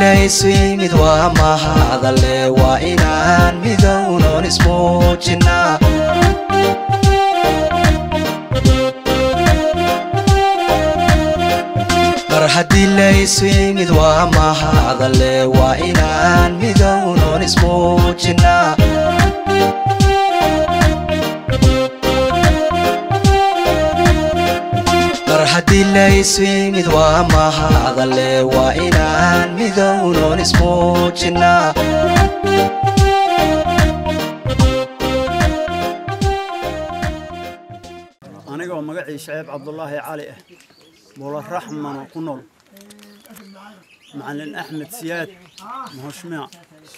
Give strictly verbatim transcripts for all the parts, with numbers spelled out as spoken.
ليسوي مدوا ما هذا اللي وإنان مدون اسمه جنا مرحدي ليسوي مدوا ما هذا اللي وإنان مدون اسمه جنا مرحدي ليسوي مدوا ما هذا اللي وإنان مدون اسمه جنا أنا قوم مقعي شعيب عبد الله علي بول الرحمن وكنول معلن أحمد سياد مهشمع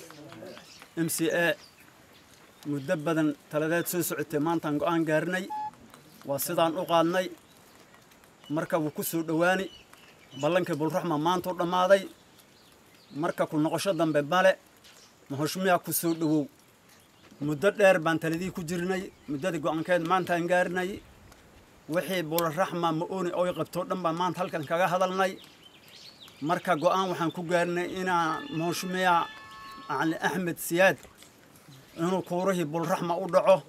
إم سي إيه مدبدا ثلاثة سوسعتي مانتان قان قارني وصدان أقالني مركب كسر دواني بلنك بالرحمة مانتو دمادي مركب نقشة دم ببالة مهشمع كسر دو مدة دير بان تلدي كجرني مدة قان كان مانتان قارني وحي بالرحمة مؤوني أو يقبتو دم بمان تلكن كجا هذا الناي مركب قان وحن كجرني إنا مهشمع عن أحمد سياد إنه كوره بالرحمة ودعه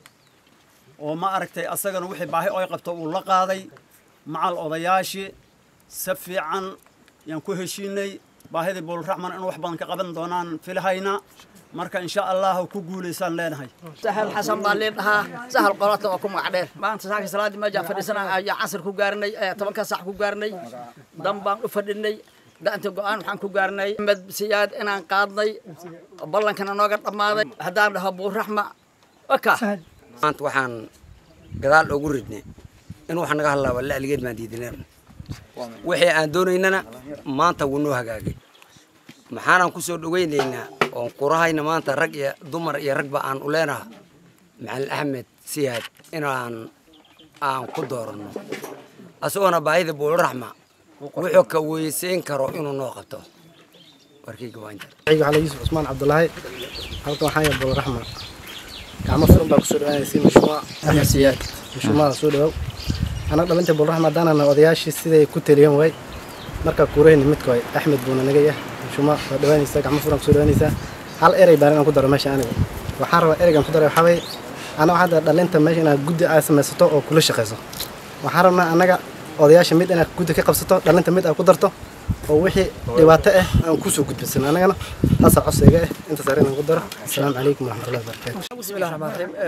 وما أركتي أصلاً وحي باهي أو يقبتو ولا قاضي مع الأضياشي سفي عن ينكوه شيني باهي بالرحمة إنه وحبان كقبن دونان في الهينا مركا إن شاء الله وكوجو لسان لين هاي سهل حسن بالليلها سهل قرات وكم عدل ما أنت ساكن صلاة ما جاء فريسنا يا عصر كوجارني طبعا كسح كوجارني دم بان أفردني ده أنت قان حن كوجارني مد سياد إن قاضي بالله كنا ناقر ماذا هدام له أبو الرحمة وكا أنت وحن قدال أقولني إنه وحن قال ولا لقيت ما ديدنا وحي أندون إننا ما أنت ونوها جاي محانا كسر وين لنا وقراها إن ما أنت رجع ضمر يركب عن أولنا مع الأحمد سياد إنه عن عن قدرنا أسوأنا بعيد أبو الرحمة وحكى ويسين كرو إنه ناقته وركيك وين عيق على يوسف عثمان عبد الله هذا حي أبو الرحمة كعم فرن بقصر أنا يصير مشروع أنا سياد مشروع سوداء أنا قبل أنت أبو الرحمة دانا أنا أضياش السيد كنت اليوم وين مركب كورين متكوي أحمد بن نجية مشروع دواني سا كعم فرن سوداني سا هل إيري بارنا قدر ماشي أنا وحارة إيري كم قدر يحوي أنا واحد دلنا أنت ماشي أنا جود أسمع ستة أو كل شيء خاصة وحارة أنا odayaasha mid ina guud ka qabsato dhalinta mid ay ku darto oo wixii dhibaato ah aan ku soo gudbisan anagana hasa codsiga ah inta saareen ku daro assalaamu calaykum wa rahmatullahi wa barakatuh bismillaahir rahmaanir rahiim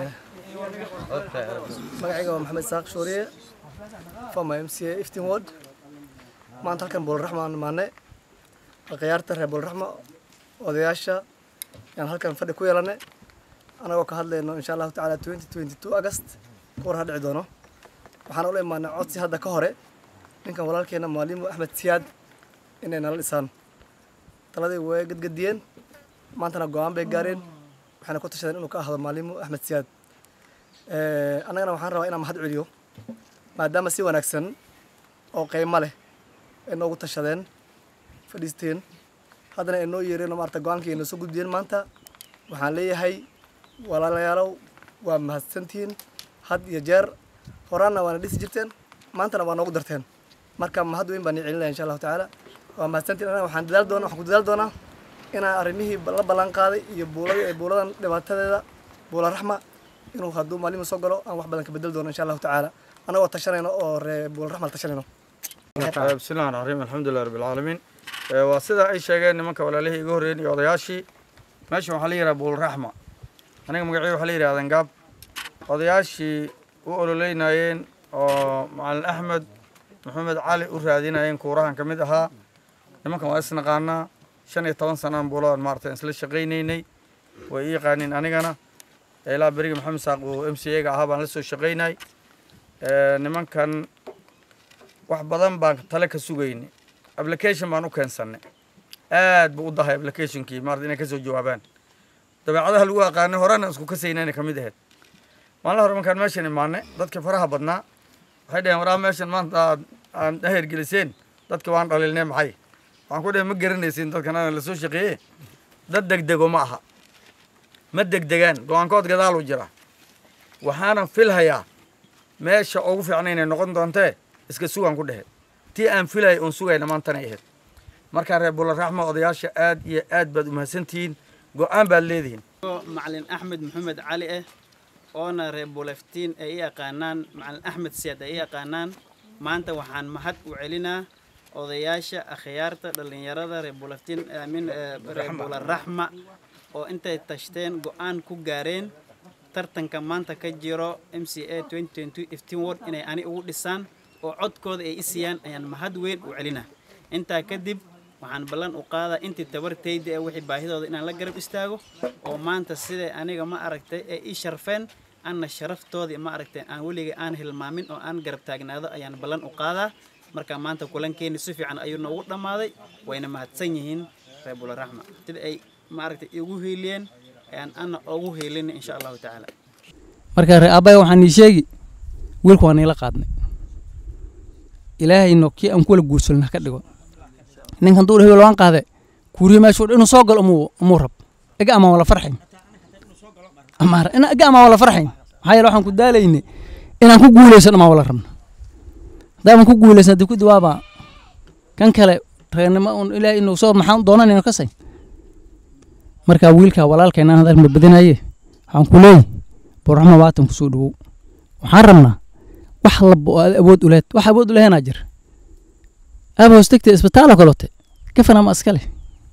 magacayga waa maxamed saaq shooriye fama M C A iftiin ward maanta halkan bool raxmaan maane qiyaarta reer bool raxma odayaasha aan halkan fadhi ku yeelanay anagoo ka hadlayno insha Allah taala twenty twenty-two August koor ha dhici doono waxaan u leeyahay codsi hadda ka hore ninkan walaalkeena Maalimu Axmed Siyaad inay nala dhisaan taladii way gadgadiyeen maantana go'aan bay gaareen waxaana ku tashadeen inuu ka ahdo Maalimu Axmed Siyaad ee anagana waxaan rabaa inaan mahad celiyo maadaama si wanaagsan oo qiimo leh inoo ugu tashadeen fadhiisteen haddana inoo yeereen maarta go'aankii inoo soo gudbiyeen maanta waxaan leeyahay walaalayaalow waa mahadsantiin had iyo jeer horaana waana dhisi jirteen maantana waa noogu darteen marka mahad weyn baan celinayaa insha Allah taala waa mahadsantiin ana waxaan dadaal doonaa waxaan ku dadaal doonaa inaan arrimihii la ballan qaaday iyo buulada ee buuladan dhibaatadeeda buula raxma inuu hadduu maalin soo galo aan wax badan ka bedel doono insha Allah taala anagoo tashanayno oo ree buula raxma tashanayno bismillaahir rahmaanir rahiim alxamdulillahi rabbil aalamiin waa sida ay sheegeen nimanka walaalihii iga horreeyay iyo odayaashii meesha waxa la yiraahdaa buula raxma aniga magaciisa waxa la yiraahdaa gaab odayaashii u ololeynayeen oo macallin Axmed Maxamed Cali u raadinayeen kuurahan kamid ahaa nimankan waa isnaqaanaa shan iyo toban sano buulaan maartay isla shaqeynaynay way ii qaanin anigana ilaa bariga Maxamed Saaq oo M C A ga ahaa baan la soo shaqeynay ee nimankan wax badan baan tale ka sugaynay application baan u keensanay aad buu u dahay application-kii maartay inay ka soo jawaabaan dabeecadaha lagu aqaanay horena isku ka saynayna kamid ahayd maalin hore markaan meeshan imaanay dadka faraha badnaa waxay dhaheen waraa meeshan maanta aan daheer geliseen dadka waan dhaliilnay maxay waxaan ku dhahay ma garanaysin dadkan aan la soo shaqeeyay dad degdego ma aha ma degdegaan go'aankood gadaal u jira waxaana filhayaa meesha ugu fiicnay inay noqon doontee iska sugan ku dhahay tii aan filay oon sugayna maantana ahayd markaa reer buularaxma odayaasha aad iyo aad baad u mahadsantihiin go-aan baad leedihiin macalin axmed maxamed cali ah oona reer buulaftiin ay yaqaanaan macalin axmed siyaad ay yaqaanaan maanta waxaan mahad u celinaa odayaasha akhyaarta dhalinyarada reer buulaftiin aamin reer buularaxma oo intay tashteen go-aan ku gaareen tartanka maanta ka jiro M C A twenty twenty iftiin ward inay ani ugu dhisaan oo codkooda ay isiyaan ayaan mahad weyn u celinaa intaa kadib waxaan ballan u qaadaa intii tabartayda ee wixii baahidooda inaan la garab istaago oo maanta siday aniga ma aragtay ee ii sharfeen anna sharaftoodii ma aragtay aan weligay aan hilmaamin oo aan garab taagnaado ayaan ballan u qaadaa marka maanta kulankeeni si fiican ayuu noogu dhammaaday wayna mahadsan yihiin reer buularaxma sida ay ma aragtay igu hiiliyeen ayaan anna ugu hiilin insha allahu tacaala marka reer aabbahay waxaan ii sheegi wiilku waan ila qaadnay ilaahayno kii aan kula guursalna ka dhigo ninkan duur hebel waan qaade kuuriye meeshu inuu soo galo umuu umuu rab iga ama wala farxin ama ina iga ama wala farxin maxaa yeelay waxaan ku daalaynay inaan ku guuleysan ama wala rabno daaman ku guuleysan dib ku dawaaba kan kale reernimo un ilaahay inuu soo maxaan doonanayno ka say marka wiilka walaalkeena hadal ma badinaye waxaan ku leeyahay buurraxma waatan ku soo dhawow waxaan rabnaa wax labo awood u leed wax awood u leena jir aba hostagta isbitaal kalote gafana ma iskale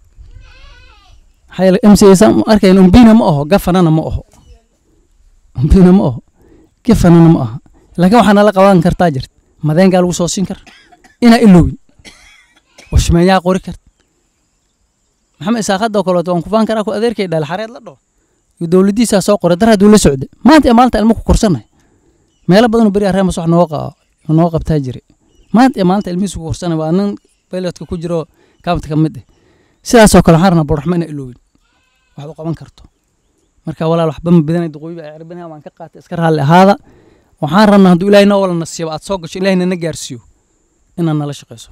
hayl M C A sam arkay umbina ma aho gafanana ma aho umbina ma aho gafanana ma aho laakiin waxaan la qaban kartaa jirt madeen gal ugu soo siin kar ina ilowin washmeeyaa qori kart maxamed isaaqada kalote waan ku faan karaa ku adeerkay dhal xareed la dhoo iyo dawladiisa soo qoray darad uu la socday maanta maalinta ilmo ku korsanay meel badan bari arimo wax noo qaa noo qabtaa jiray maanta maalinta ilmihiisu ku korsanay waa nin bayloodka ku jiro kaamta kamid ah sidaas oo kale xarna buurraxma ina ilowin wax u qaban karto marka walaal waxba ma badanay duqooyiba ay arbinaha waan ka qaatay iska raali ahaada waxaan rabnaa haduu ilaahay noo wala nasiib aad soo gasho ilaahayna na gaarsiyo inaan nala shaqeyso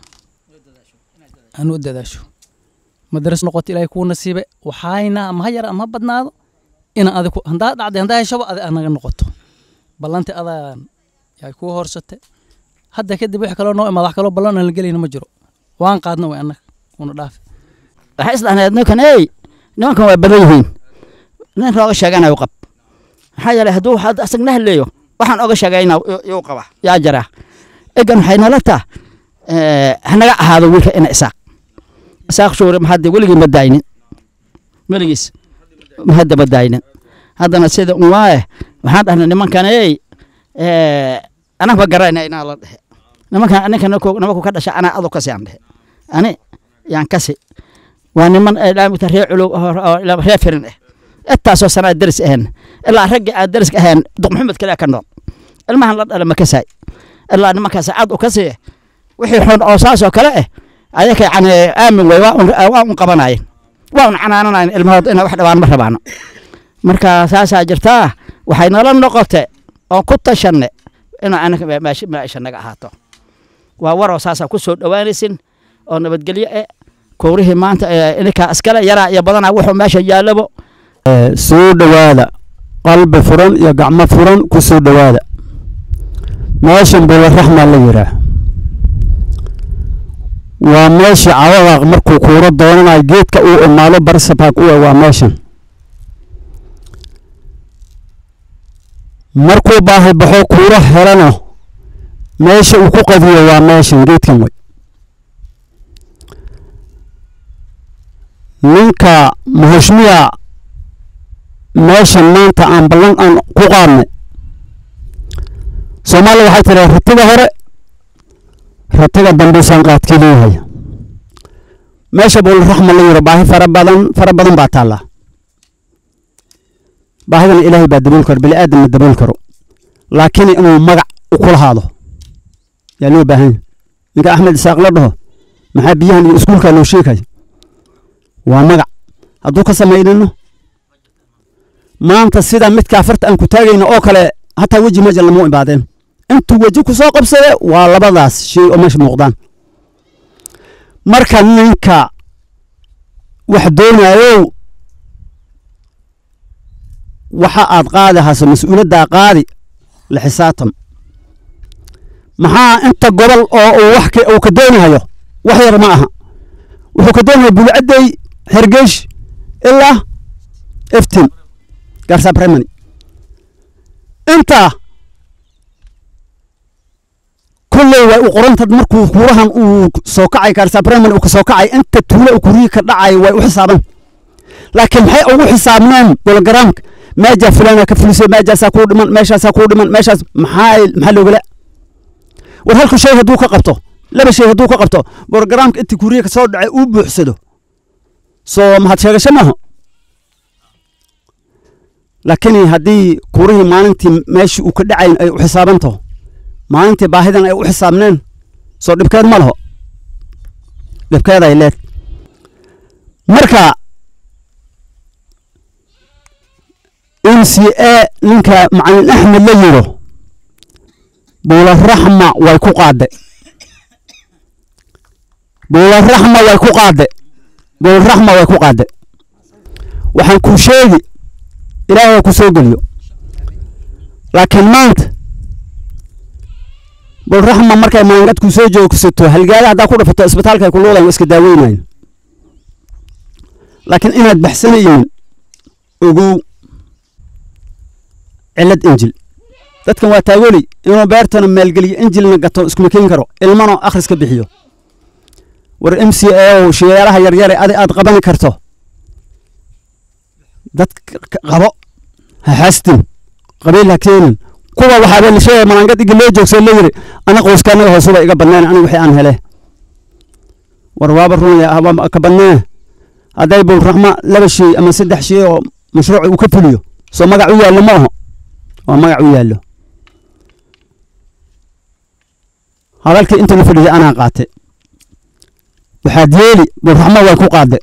aan u dadaasho madras noqoto ilaahay ku nasiibe waxayna ama yar ama badnaado ina adigu handaa dhacday handaa shaba anaga noqoto ballanta adaan yaay ku horsatay hadda kadib wax kale noo imaad wax kale ballan la galeyna ma jiro waan qaadna way annaga una dhaaf waxa islaanaadna kan ay nimankan waa badan yihiin nin rooga sheegana uu qab waxa yale haduu waxa asagna haleeyo waxaan oga sheegayna uu qaba yaa jara egan waxay nalata ee hanaga ahaado wiilka ina isaaq isaaq shuure ma hadda weligii ma daaynin weligis ma hadda ma daaynin haddana sida uu waaye waxaan dhahnay nimankan ay ee anaga garayna ina la dhahay nimankan anaga nimanku ka dhashay ana adu ka sii andhe ani yaan kasi waa niman ilaamita reer culug ila reer firin ah intaasoo sana daris ahaan ilaa ragga aad daris ahaan duq maxamed kale ka nool ilmahan la dhalay ma kasay ilaa nimankaas aad u kasii wixii xun oo saasoo kale ah ayaka yani aamin way waa un qabanayeen waa un canaananayn ilmahooda inay wax dhawaan ma rabaano marka saasaa jirtaa waxay nala noqotay oo ku tashanne inuu anaga maashi maaisha naga ahaato waa waroo saasaa ku soo dhawaanaysin oo nabadgelyo eh kowrihii maanta ininka askale yaraa iyo badanaa wuxuu meesha yaalabo soo dhawaada qalbi furan iyo gacmo furan ku soo dhawaada meeshan buularaxma la yiraa waa meesha cawadaaq markuu kuuro doonanayo geedka uu imaalo barsabaag u waa meeshan markuu baahi baxo kuuro helano meesha uu ku qadiyo waa meeshan geedkan way ninka muhashmiya meeshan maanta aan ballan aan ku qaadnay Soomaaliya waxay tiraa ratiga hore ratiga dambe san qaadkii leeyahay meesha buularaxma la yiro baahi fara badan fara badan baa taala baahidan ilaahay baa dabool karo bili aadam ma dabool karo laakiin inuu magac u kula haado yaa loo baahan ninka Axmed Isaaq la dhaho maxaa biyahan iyo iskuulka loo sheegay waa magac hadduu ka sameeyno maanta sida midka afarta aan ku taagayna oo kale hatta waji ma jalmo ibaadeen intuu waji ku soo qabsade waa labadaas shay oo meesha muuqdaan marka ninka wax doonayo waxa aad qaadahaas mas'uuliyadda qaadi la xisaabtan maxaa inta gobol oo wax ka oo ka doonayo wax yar ma aha wuxuu ka doonaya bulcadday hergeesh ilaa iftin gaarsaa primary intaa kulley way u qorantad markuu kuurahan uu soo kacay gaarsaa primary uu ka soo kacay inta tuulo uu kuriyi ka dhacay way u xisaaban laakiin maxay ugu xisaabneen bologaraamka meeja fulana ka fulisay meejaasaa kuu dhiman meeshaasaa kuu dhiman meeshaas maxaa maxaa loogala war halku shay hadduu ka qabto laba shay hadduu ka qabto bologaraamka intii kuriyi ka soo dhacay uu buuxsado soo mahad sheegasho maaha laakiin haddii kuurihii maalintii meeshii uu ka dhacayn ay u xisaabanto maalintii baahidan ay u xisaabneen soo dhibkeed ma laho dhibkeed ay leed marka M C A ninka macalin Axmed la yiro Buula Raxma way ku qaade Buula Raxma way ku qaade Buula Raxma way ku qaade waxaan ku sheegi ilaahay ku soo geliyo laakiin maanta Buula Raxma markay maangad ku soo joogsato halgaada hadaa ku dhafato isbitaalka ay ku loolaan iska daaweynayaan laakiin inaad baxsanayn ugu علد إنجيل dadkan waa taagoli inuu beertana maalgeliyo injilna gato isku keen karo ilmana akhriska bixiyo war M C A oo shaqaalaha yar yar aad aad qaban karto dad qabo ha haastin qabiilha keenin kuwa waxa la sheegay maangad iga loo joogsan la yiri ana qoyskana hoosuba iga banaan aniga wixii aan helay war waaba ruuya haba ka banaan haday bul raxma laba shay ama saddex shay oo mashruuc uu ka fuliyo soo magac u yaalo ma aha waa magac u yaalo hadalkii inta la fadhiyo ana qaatay waxaad yeeli bul raxma way ku qaade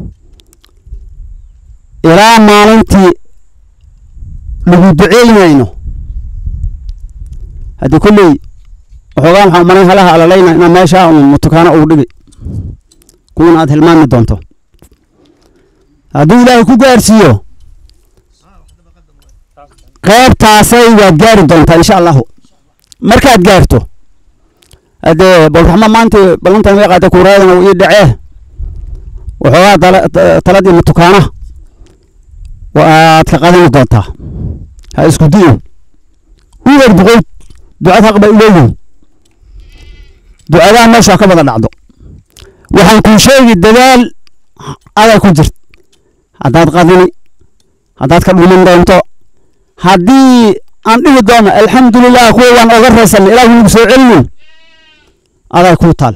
ilaa maalintii lagu duceynayno haddii kulley waxoogaa waxaan maray halaha alalayna inaa meesha uu mutukaana ugu dhigi kuwan aad hilmaami doonto hadduu ilaahay ku gaarsiiyo qaybtaasay waad gaari doontaa insha allahu markaad gaarto haddee bolraxma maanta ballantan way qaatay kuuraadana uu ii dhacee waxoogaa taladii mutukaana waad ka qadani doontaa ha isku diin uwer duqoyd ducad haq bay u leeyihin ducadaa meesha ka wada dhacdo waxaan kuu sheegi dadaal aday ku jirt haddaad qadini haddaad ka dhuuman doonto haddii aan dhihi doono alxamdulilah kuwa waan oga raysan ilaahu nagu soo celinin aday kuu taal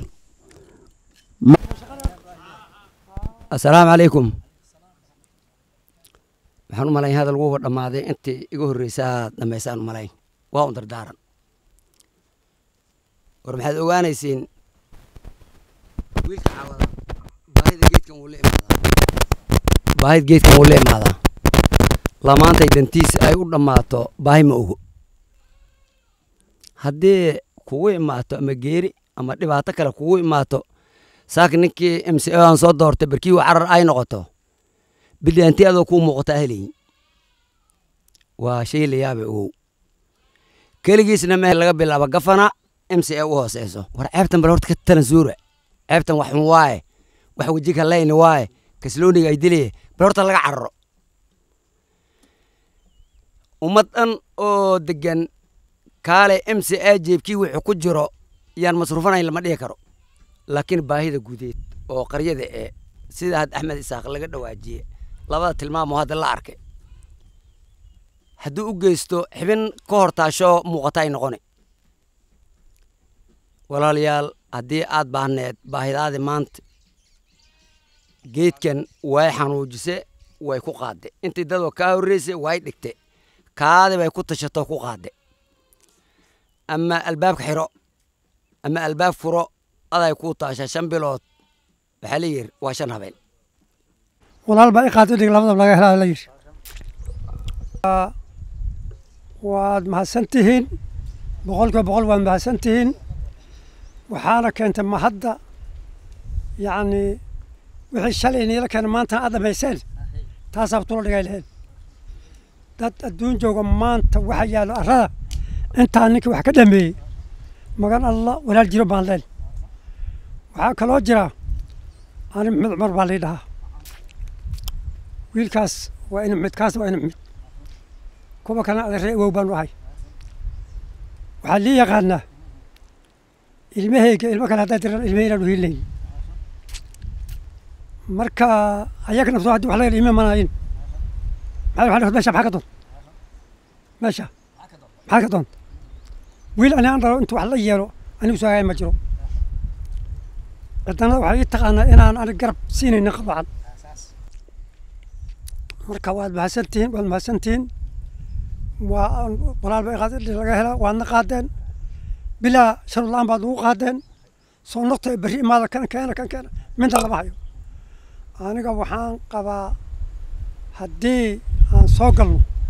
assalaamu calaykum waxaan u malayn hadal wuuba dhammaaday intii iga horreysaa dhammaysaan u malayn waa un dardaaran war maxaad ogaanaysiin wiilka caawada baahida geedkan wuu la imaadaa baahida geedkan wuu la imaadaa lamaantay dantiisa ay u dhammaato baahi ma ogo haddii kugu imaato ama geeri ama dhibaato kale kugu imaato saaka ninkii M C A aan soo doortay barkii uu carar ay noqoto bilaanti adoo ku muuqata helayn waa shay la yaab oo kaligiisna meel laga bilaabo gafana M C A u hooseyso war ceebtan bal horta ka tanasuura ceebtan wax xun waaye wax wajiga leyn waaye kaslooniga ay dilay bal horta laga carro ummadan oo degan kaale M C A jeebkii wuxuu ku jiro yaan masruufanayn lama dhihi karo laakiin baahida guudeed oo qaryada ee sida had Axmed Isaaq laga dhawaajiyay labada tilmaamo hadda la arkay hadduu u geysto xibin ka hortaasho muuqata ay noqonay walaalayaal haddii aad baahneed baahidaadi maanta geedkan way xanuujise way ku qaade intii dadoo kaa horreysay way dhigte kaadi bay ku tashato ku qaade ama albaabka xiro ama albaab furo aday ku taasha shan bilood waxa la yiri waa shan habeen walaal baa iqaad dhig labada laga helaa la yiri waad mahadsantihiin boqolka boqol waad mahadsantihiin waxaana keentay mahadda yacni wixii shalay inila keena maanta aad dhamayseen taasaa tula dhigay lahayn dad adduun jooga maanta waxa yaalo arrada intaa ninkii wax ka dhameeyey magan allah walaal jiro baan leen waxaa kaloo jira أنا محمد عمر باليدها ويلكاس وين محمد كاس وين محمد كوبا كان على الرئي وبان وهاي وحلي يقالنا المهيك المكان هذا ترى المهيك له الليل مركا أياك نفسه عدو حلا الإمام مناين هذا حلا ماشى بحكتون ماشى بحكتون ويل أنا أنظر أنتوا حلا يجرو أنا وساعي مجرو أنا وحي يتقانا أنا أنا قرب سيني نقض بعض مركا واد بحسنتين واد بحسنتين وقرال بيقاد اللي لقاها وأنا قادن بلا شر الله بعد وقادن صار نقطة بريء ماذا كان كان كان كان من هذا بحيو أنا كوحان قبا هدي عن صقل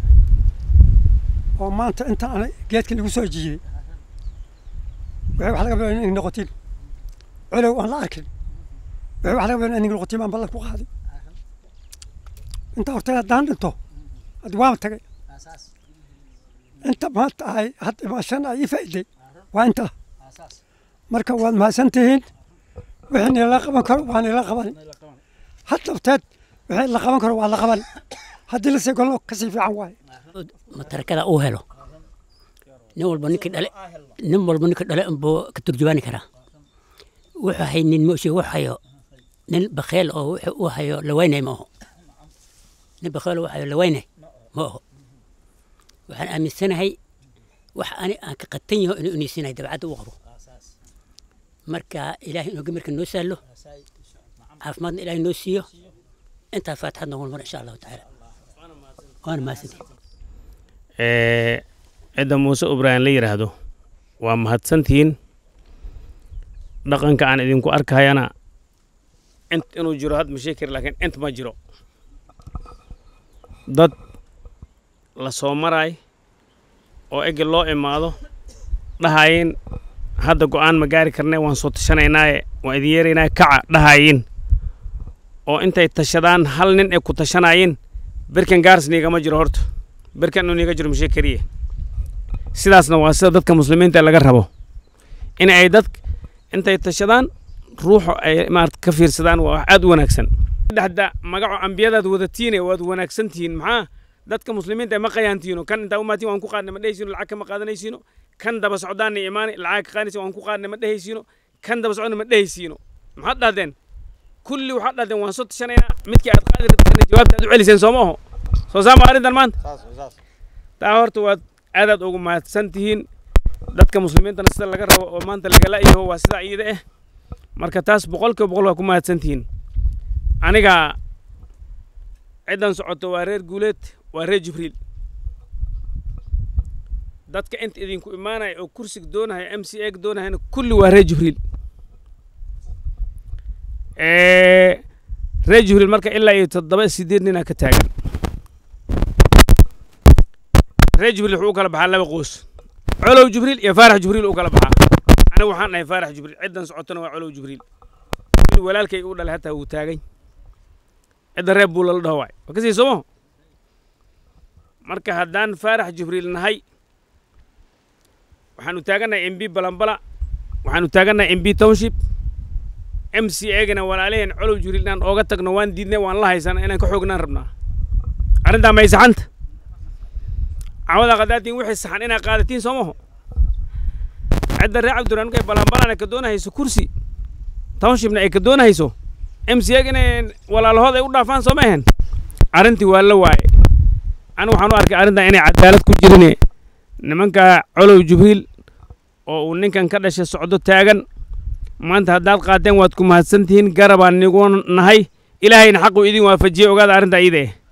وما أنت أنت أنا جيت كل وسوي جي وعيب حلقة بين إني نقطين علو أنا أكل وعيب حلقة بين إني نقطين ما بلك بقادي أنت أرتاح دان أنتو أدوام تجي أنت ما هاي حتى ما شان أي فائدة وأنت مركب وان ما سنتين وحين يلاقبن كر وان يلاقبن حتى بتاد وحين يلاقبن كر وان يلاقبن هدي لسه يقولوا كسيف عواي متركنا أوهله نول بنيك دل نمر بنيك دل بو كترجماني كرا وحي نين مشي وحيو نين بخيل أو وحيو لوينه ما هو نين بخيل وحيو لوينه ما هو وحن أمي السنة هي وح أنا كقتنيه إنه إني سنة دبعت وغرو مركا إلهي إنه جمرك إنه سأله عفمادنا إلهي إنه سيو أنت فاتحنا أول مرة إن شاء الله تعالى وأنا ما سدي عدا موسى إبراهيم لي رهدو ومهد سنتين دقنك عن إذنكو أركها أنا أنت إنه جرهد مشاكر لكن أنت ما جرو ضد لصومراي oo egel loo imaado dhahayn hadda go'aan ma gaari karnay waan soo tashanaynaay waan idin yeeraynaa kaca dhahayn oo intay tashadaan hal nin ay ku tashanayeen birkan gaarsniga ma jiro horto birkan uu niga jiro mishe kariye sidaasna waa sida dadka muslimiinta laga rabo in ay dad intay tashadaan ruuxo ay maart ka fiirsadaan waa aad u wanaagsan hadda magaco ambiyadaad wadatiin waad wanaagsantiin maxaa dadka muslimiinta ma qayaantiino kan inta umaatiin waan ku qaadnay ma dhehaysiino lacag ma qaadanaysiino kan daba socdaan iimaan lacag qaanaysiino waan ku qaadnay ma dhehaysiino kan daba socdaan ma dhehaysiino maxaad dhahdeen kulli waxaad dhahdeen waan soo tashanayna midkii aad qaadi rabteen jawaabta aad u celiseen Soomaho soo saama arintan maanta taa horta waad aad ugu mahadsantihiin dadka muslimiinta sida laga rabo oo maanta laga laayahay waa sida iyada ah marka taas boqolkiiba boqol waa ku mahadsantihiin aniga ciidan socoto waa reer guuleed waa reer Jibriil dadka inta idinku imaanay oo kursiga doonahay M C A doonahayna kulli waa reer Jibriil ee reer Jibriil marka ilaa iyo toddoba sideed nin ka taagan reer Jibriil wuxuu kala baxaa laba qoys colow Jibriil iyo Faarax Jibriil uu kala baxaa aniga waxaan nahay Faarax Jibriil ciidan socotona waa colow Jibriil walaalkay uu dhalay hatta uu taagay cid reeb buu la dhawaay wakasi Soomaho marka haddaan Faarax Jibriil nahay waxaanu taaganahay M B Balambala waxaanu taaganahay M B Township M C A gana walaalehen colow Jibriil aan ooga tagno waan diidnay waan la haysan inaan ka xoognaan rabnaa arinta ma saxanta awada qadaadin wixii saxan inaa qaadatiin Soomaho cid reeb Cabduraan kay Balambala ka doonayso kursi Townshipna ay ka doonayso M C A gana walaalahooda ay u dhaafaan Soomaahan arintii waa la waayay أنا وحنا أركي أرندا إني عدالة كجرني نمنك علو جبريل أو نكن كذا شيء صعود تاجن ما أنت هدال قادم واتكم هالسنتين قربان نقول نهاي إلهي نحقو إيدي وافجيه وقاد أرندا إيده